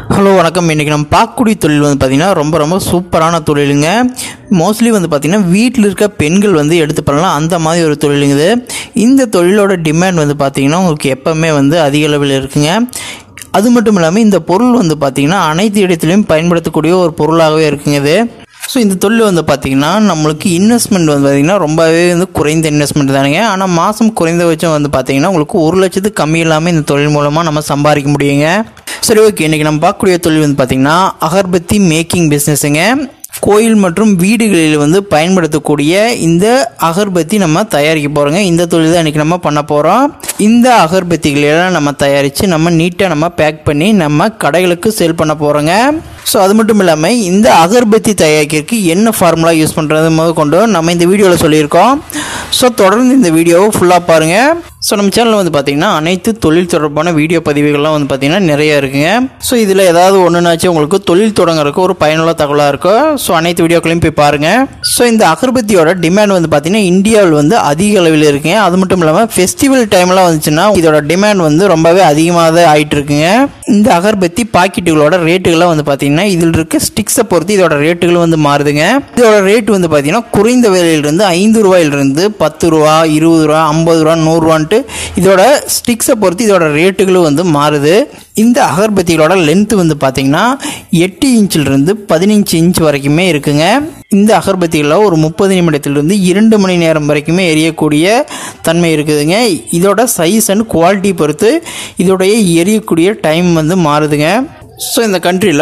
Hello வணக்கம். இன்றைக்கி நம்ம பார்க்கக்கூடிய தொழில் வந்து பார்த்திங்கன்னா ரொம்ப சூப்பரான தொழிலுங்க. மோஸ்ட்லி வந்து பார்த்திங்கன்னா வீட்டில் இருக்க பெண்கள் வந்து எடுத்து பண்ணலாம், அந்த மாதிரி ஒரு தொழிலுங்குது. இந்த தொழிலோட டிமாண்ட் வந்து பார்த்திங்கன்னா உங்களுக்கு எப்போவுமே வந்து அதிக அளவில் இருக்குங்க. அது மட்டும் இல்லாமல் இந்த பொருள் வந்து பார்த்திங்கன்னா அனைத்து இடத்துலையும் பயன்படுத்தக்கூடிய ஒரு பொருளாகவே இருக்குங்க இது. ஸோ இந்த தொழில் வந்து பார்த்திங்கன்னா நம்மளுக்கு இன்வெஸ்ட்மெண்ட் வந்து பார்த்திங்கன்னா ரொம்பவே வந்து குறைந்த இன்வெஸ்ட்மெண்ட் தானுங்க. ஆனால் மாதம் குறைந்தபட்சம் வந்து பார்த்திங்கன்னா உங்களுக்கு 1 லட்சத்துக்கு கம்மி இல்லாமல் இந்த தொழில் மூலமாக நம்ம சம்பாதிக்க முடியுங்க. சரி, ஓகே. இன்றைக்கி நம்ம பார்க்கக்கூடிய தொழில் வந்து பார்த்திங்கன்னா அகர்பத்தி மேக்கிங் பிஸ்னஸுங்க. கோயில் மற்றும் வீடுகளில் வந்து பயன்படுத்தக்கூடிய இந்த அகர்பத்தி நம்ம தயாரிக்க போகிறோங்க. இந்த தொழில் தான் இன்றைக்கி நம்ம பண்ண போகிறோம். இந்த அகர்பத்திகளெல்லாம் நம்ம தயாரித்து நம்ம நீட்டாக நம்ம பேக் பண்ணி நம்ம கடைகளுக்கு சேல் பண்ண போகிறோங்க. ஸோ அது மட்டும் இல்லாமல் இந்த அகர்பத்தி தயாரிக்கிறதுக்கு என்ன ஃபார்முலா யூஸ் பண்ணுறது முதல் கொண்டு நம்ம இந்த வீடியோவில் சொல்லியிருக்கோம். ஸோ தொடர்ந்து இந்த வீடியோவை ஃபுல்லாக பாருங்கள். ஸோ நம்ம சேனலில் வந்து பார்த்திங்கன்னா அனைத்து தொழில் தொடர்பான வீடியோ பதிவுகள்லாம் வந்து பார்த்திங்கன்னா நிறைய இருக்குங்க. ஸோ இதில் ஏதாவது ஒன்றுனாச்சும் உங்களுக்கு தொழில் தொடங்குறதுக்கு ஒரு பயனுள்ள தகவலாக இருக்கும். ஸோ அனைத்து வீடியோக்களையும் போய் பாருங்கள். ஸோ இந்த அகர்பத்தியோட டிமாண்ட் வந்து பார்த்திங்கன்னா இந்தியாவில் வந்து அதிக அளவில் இருக்குங்க. அது மட்டும் இல்லாமல் ஃபெஸ்டிவல் டைம்லாம் வந்துச்சுன்னா இதோட டிமாண்ட் வந்து ரொம்பவே அதிகமாக தான் ஆகிட்டு இருக்குங்க. இந்த அகர்பத்தி பாக்கெட்டுகளோட ரேட்டுகள்லாம் வந்து பார்த்திங்கன்னா இதில் இருக்க ஸ்டிக்ஸை பொறுத்து இதோட ரேட்டுகள் வந்து மாறுதுங்க. இதோட ரேட் வந்து பார்த்திங்கன்னா குறைந்த விலையிலிருந்து 5 ரூபாயிலிருந்து 10 ரூபா, 20 ரூபா, 50 ரூபா, 100 ரூபான்ட்டு இதோட ஸ்டிக்ஸை பொறுத்து இதோட ரேட்டுகளும் வந்து மாறுது. இந்த அகர்பத்திகளோட லென்த் வந்து பார்த்திங்கன்னா 8 இன்ச்சிலிருந்து 15 இன்ச் வரைக்குமே இருக்குங்க. இந்த அகர்பத்திகளில் ஒரு 30 நிமிடத்திலிருந்து 2 மணி நேரம் வரைக்குமே எரியக்கூடிய தன்மை இருக்குதுங்க. இதோட சைஸ் அண்ட் குவாலிட்டி பொறுத்து இதோடைய எரியக்கூடிய டைம் வந்து மாறுதுங்க. ஸோ இந்த கண்ட்ரியில்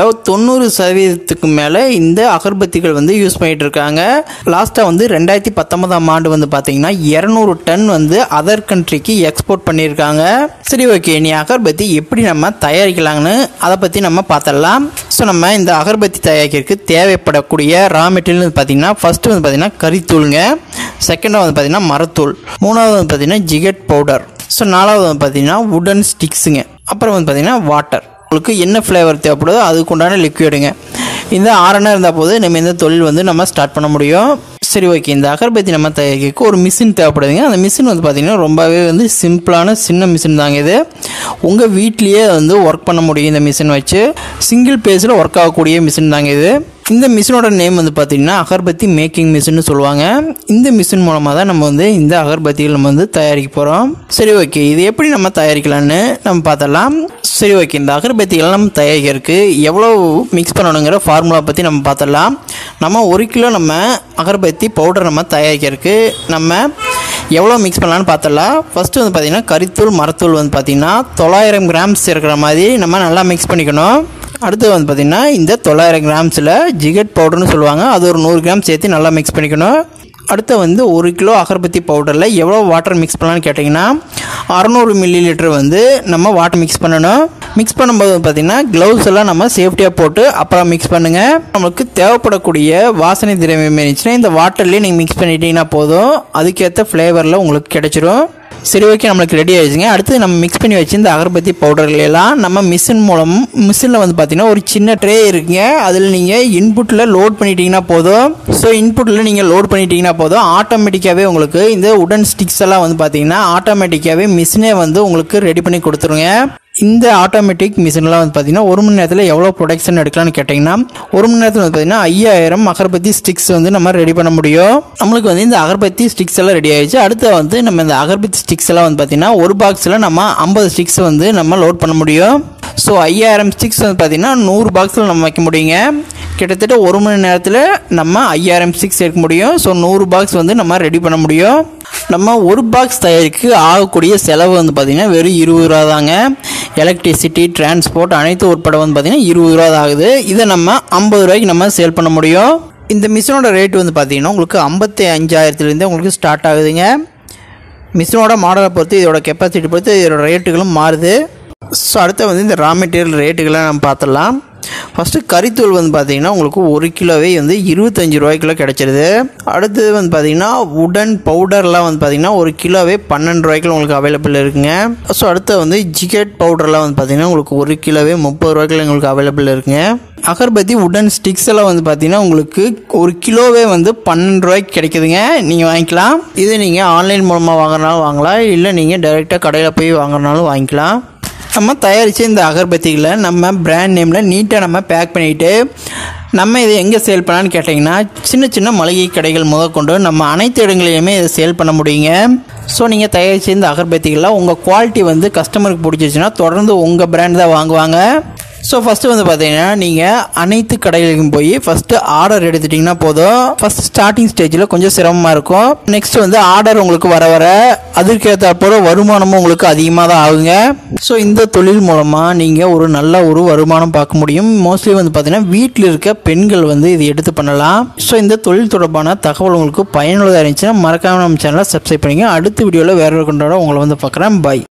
90% மேலே இந்த அகர்பத்திகள் வந்து யூஸ் பண்ணிகிட்டு இருக்காங்க. லாஸ்ட்டாக வந்து 2019ஆம் ஆண்டு வந்து பார்த்திங்கன்னா 200 டன் வந்து அதர் கண்ட்ரிக்கு எக்ஸ்போர்ட் பண்ணியிருக்காங்க. சரி, ஓகே. நீ அகர்பத்தி எப்படி நம்ம தயாரிக்கலாங்கன்னு அதை பற்றி நம்ம பார்த்துடலாம். ஸோ நம்ம இந்த அகர்பத்தி தயாரிக்கிறதுக்கு தேவைப்படக்கூடிய ரா மெட்டீரியல் பார்த்திங்கன்னா ஃபஸ்ட்டு வந்து பார்த்திங்கன்னா கறித்தூளுங்க, செகண்டாக வந்து பார்த்திங்கன்னா மரத்தூள், மூணாவது வந்து பார்த்திங்கன்னா ஜிகட் பவுடர், ஸோ நாலாவது வந்து பார்த்திங்கன்னா வுடன் ஸ்டிக்ஸுங்க, அப்புறம் வந்து பார்த்திங்கன்னா வாட்டர். உங்களுக்கு என்ன ஃப்ளேவர் தேவைப்படுதோ அதுக்கு உண்டான லிக்விடுங்க. இந்த 6 இருந்தால் போது நம்ம இந்த தொழில் வந்து நம்ம ஸ்டார்ட் பண்ண முடியும். சரி, ஓகே. இந்த அகர்பத்தி நம்ம தயாரிக்க ஒரு மிஷின் தேவைப்படுதுங்க. அந்த மிஷின் வந்து பார்த்திங்கன்னா ரொம்பவே வந்து சிம்பிளான சின்ன மிஷின் தாங்க இது. உங்கள் வீட்லேயே வந்து ஒர்க் பண்ண முடியும். இந்த மிஷின் வச்சு சிங்கிள் பேஸில் ஒர்க் ஆகக்கூடிய மிஷின் தாங்க இது. இந்த மிஷினோட நேம் வந்து பார்த்திங்கன்னா அகர்பத்தி மேக்கிங் மிஷின்னு சொல்லுவாங்க. இந்த மிஷின் மூலமாக தான் நம்ம வந்து இந்த அகர்பத்திகள் நம்ம வந்து தயாரிக்க போகிறோம். சரி, ஓகே. இது எப்படி நம்ம தயாரிக்கலான்னு நம்ம பார்த்தலாம். சரி, ஓகே. இந்த அகர்பத்திகள் நம்ம தயாரிக்கிறதுக்கு எவ்வளோ மிக்ஸ் பண்ணணுங்கிற ஃபார்முலா பற்றி நம்ம பார்த்துடலாம். நம்ம 1 கிலோ நம்ம அகர்பத்தி பவுடர் நம்ம தயாரிக்கிறதுக்கு நம்ம எவ்வளோ மிக்ஸ் பண்ணலான்னு பார்த்துடலாம். ஃபஸ்ட்டு வந்து பார்த்திங்கன்னா கறித்தூள் மரத்தூள் வந்து பார்த்திங்கன்னா 900 கிராம்ஸ் இருக்கிற மாதிரி நம்ம நல்லா மிக்ஸ் பண்ணிக்கணும். அடுத்து வந்து பார்த்திங்கன்னா இந்த 900 கிராம்ஸில் ஜிகட் பவுடர்னு சொல்லுவாங்க, அது ஒரு 100 கிராம் சேர்த்து நல்லா மிக்ஸ் பண்ணிக்கணும். அடுத்து வந்து 1 கிலோ அகர்பத்தி பவுடரில் எவ்வளோ வாட்டர் மிக்ஸ் பண்ணலான்னு கேட்டிங்கன்னா 600 மில்லி வந்து நம்ம வாட்டர் மிக்ஸ் பண்ணணும். மிக்ஸ் பண்ணும்போது பார்த்திங்கன்னா க்ளவுஸ் எல்லாம் நம்ம சேஃப்டியாக போட்டு அப்புறம் மிக்ஸ் பண்ணுங்கள். நம்மளுக்கு தேவைப்படக்கூடிய வாசனை திரவியம் இருந்துச்சுன்னா இந்த வாட்டர்லேயே நீங்கள் மிக்ஸ் பண்ணிட்டீங்கன்னா போதும், அதுக்கேற்ற ஃப்ளேவரில் உங்களுக்கு கிடைச்சிரும். சரி, ஓகே. நம்மளுக்கு ரெடி ஆகிடுச்சுங்க. அடுத்து நம்ம மிக்ஸ் பண்ணி வச்சு இந்த அகர்பத்தி பவுடர்லாம் நம்ம மிஷினில் வந்து பார்த்திங்கன்னா ஒரு சின்ன ட்ரே இருக்குங்க. அதில் நீங்கள் இன்புட்டில் லோட் பண்ணிட்டீங்கன்னா போதும். ஸோ இன்புட்டில் நீங்கள் லோட் பண்ணிட்டீங்கன்னா போதும், ஆட்டோமேட்டிக்காகவே உங்களுக்கு இந்த உடன் ஸ்டிக்ஸ் எல்லாம் வந்து பார்த்திங்கன்னா ஆட்டோமேட்டிக்காகவே மிஷினே வந்து உங்களுக்கு ரெடி பண்ணி கொடுத்துருங்க. இந்த ஆட்டோமேட்டிக் மிஷின்லாம் வந்து பார்த்திங்கன்னா 1 மணி நேரத்தில் எவ்வளோ ப்ரொடக்ஷன் எடுக்கலாம்னு கேட்டிங்கன்னா 1 மணி நேரத்தில் வந்து பார்த்திங்கன்னா 5000 அகர்பத்தி ஸ்டிக்ஸ் வந்து நம்ம ரெடி பண்ண முடியும். நம்மளுக்கு வந்து இந்த அகர்பத்தி ஸ்டிக்ஸ் எல்லாம் ரெடி ஆகிடுச்சு. அடுத்து வந்து நம்ம இந்த அகர்பத்தி ஸ்டிக்ஸ் எல்லாம் வந்து பார்த்திங்கன்னா ஒரு பாக்ஸில் நம்ம 50 ஸ்டிக்ஸ் வந்து நம்ம லோட் பண்ண முடியும். ஸோ 5000 ஸ்டிக்ஸ் வந்து பார்த்திங்கன்னா 100 பாக்ஸில் நம்ம வைக்க முடியுங்க. கிட்டத்தட்ட 1 மணி நேரத்தில் நம்ம 5000 ஸ்டிக்ஸ் எடுக்க முடியும். ஸோ 100 பாக்ஸ் வந்து நம்ம ரெடி பண்ண முடியும். நம்ம ஒரு பாக்ஸ் தயாரிக்கு ஆகக்கூடிய செலவு வந்து பார்த்திங்கன்னா வெறும் 20 ரூபா தாங்க. எலக்ட்ரிசிட்டி, டிரான்ஸ்போர்ட் அனைத்து உட்பட வந்து பார்த்திங்கன்னா 20 ரூபா தான் ஆகுது. இதை நம்ம 50 ரூபாய்க்கு நம்ம சேல் பண்ண முடியும். இந்த மிஷினோட ரேட் வந்து பார்த்திங்கன்னா உங்களுக்கு 55,000 உங்களுக்கு ஸ்டார்ட் ஆகுதுங்க. மிஷினோட மாடலை பொறுத்து இதோட கெப்பாசிட்டி பொறுத்து இதோட ரேட்டுகளும் மாறுது. ஸோ அடுத்து வந்து இந்த ரா மெட்டீரியல் ரேட்டுகளை நம்ம பார்த்துடலாம். ஃபஸ்ட்டு கறித்தூள் வந்து பார்த்திங்கன்னா உங்களுக்கு 1 கிலோவே வந்து 25 ரூபாய்க்குள்ள கிடச்சிருது. அடுத்தது வந்து பார்த்திங்கன்னா உடன் பவுடர்லாம் வந்து பார்த்திங்கன்னா 1 கிலோவே 12 ரூபாய்க்குள்ள உங்களுக்கு அவைலபிள் இருக்குங்க. ஸோ அடுத்து வந்து ஜிகட் பவுடர்லாம் வந்து பார்த்திங்கன்னா உங்களுக்கு 1 கிலோவே 30 ரூபாய்க்குள்ள உங்களுக்கு அவைலபிள் இருக்குங்க. அகர்பத்தி உடன் ஸ்டிக்ஸ் எல்லாம் வந்து பார்த்திங்கன்னா உங்களுக்கு 1 கிலோவே வந்து 12 ரூபாய்க்கு கிடைக்குதுங்க. நீங்கள் வாங்கிக்கலாம். இது நீங்கள் ஆன்லைன் மூலமாக வாங்குறனாலும் வாங்கலாம், இல்லை நீங்கள் டைரெக்டாக கடையில் போய் வாங்குறனாலும் வாங்கிக்கலாம். நம்ம தயாரித்த இந்த அகர்பத்திகளை நம்ம பிராண்ட் நேமில் நீட்டாக நம்ம பேக் பண்ணிவிட்டு நம்ம இதை எங்கே சேல் பண்ணலான்னு கேட்டிங்கன்னா சின்ன சின்ன மளிகை கடைகள் முதற்கொண்டு நம்ம அனைத்து இடங்களையுமே இதை சேல் பண்ண முடியுங்க. ஸோ நீங்கள் தயாரித்த இந்த அகர்பத்திகளில் உங்கள் குவாலிட்டி வந்து கஸ்டமருக்கு பிடிச்சிச்சுன்னா தொடர்ந்து உங்கள் பிராண்ட் தான் வாங்குவாங்க. ஸோ ஃபஸ்ட்டு வந்து பார்த்தீங்கன்னா நீங்கள் அனைத்து கடைகளுக்கும் போய் ஃபஸ்ட்டு ஆர்டர் எடுத்துட்டிங்கன்னா போதும். ஃபஸ்ட் ஸ்டார்டிங் ஸ்டேஜில் கொஞ்சம் சிரமமாக இருக்கும். நெக்ஸ்ட் வந்து ஆர்டர் உங்களுக்கு வர வர அதற்கேற்ற போல வருமானமும் உங்களுக்கு அதிகமாக தான் ஆகுங்க. ஸோ இந்த தொழில் மூலமாக நீங்கள் ஒரு நல்ல ஒரு வருமானம் பார்க்க முடியும். மோஸ்ட்லி வந்து பார்த்தீங்கன்னா வீட்டில் இருக்க பெண்கள் வந்து இது எடுத்து பண்ணலாம். ஸோ இந்த தொழில் தொடர்பான தகவல் உங்களுக்கு பயனுள்ளதாக இருந்துச்சுன்னா மறக்காமல் நம்ம சேனலை சப்ஸ்கிரைப் பண்ணிங்க. அடுத்த வீடியோவில் வேற ஒரு கொண்டாட உங்களை வந்து பார்க்குறேன். பை.